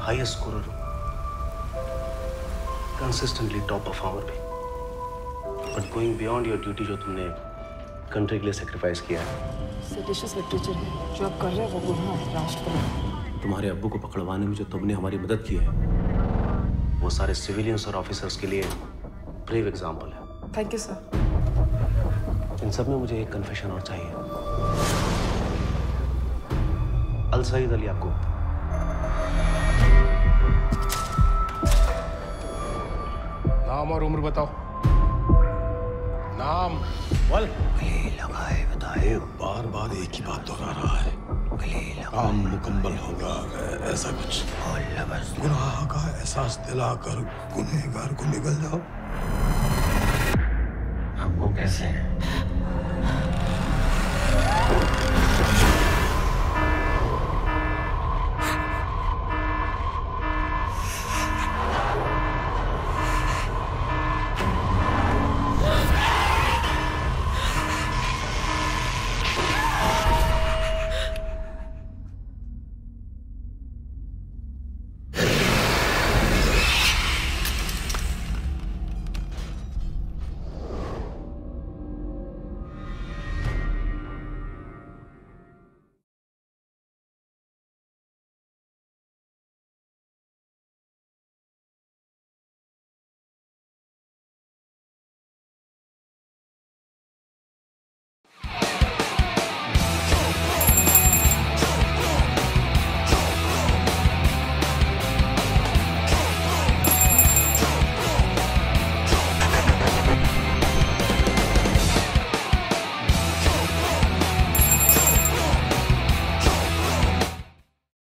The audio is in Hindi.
हाईएस्ट स्कोरर हो, कंसिस्टेंटली टॉप परफॉर्मर भी, but going beyond your duty जो तुमने कंट्री के लिए सेक्रीफाइस किया है। सेडिशियस लिटरेचर है जो आप कर रहे हैं, वो गुनाह है राष्ट्रपति। तुम्हारे अब्बू को पकड़वाने में जो तुमने हमारी मदद की है, वो सारे सिविलियंस और ऑफिसर्स के लिए ब्रेव एग्जाम्पल है। Thank you sir. इन सब में मुझे एक कन्फेशन और चाहिए। अल सईद अली याकूब, नाम और उम्र बताओ। नाम बोल। गले लगाए बताए, बार बार एक ही बात दोहरा रहा है। काम मुकम्मल होगा ऐसा कुछ। गुनाह का एहसास दिलाकर गुनहगार को निगल जाओ। हम वो कैसे हैं?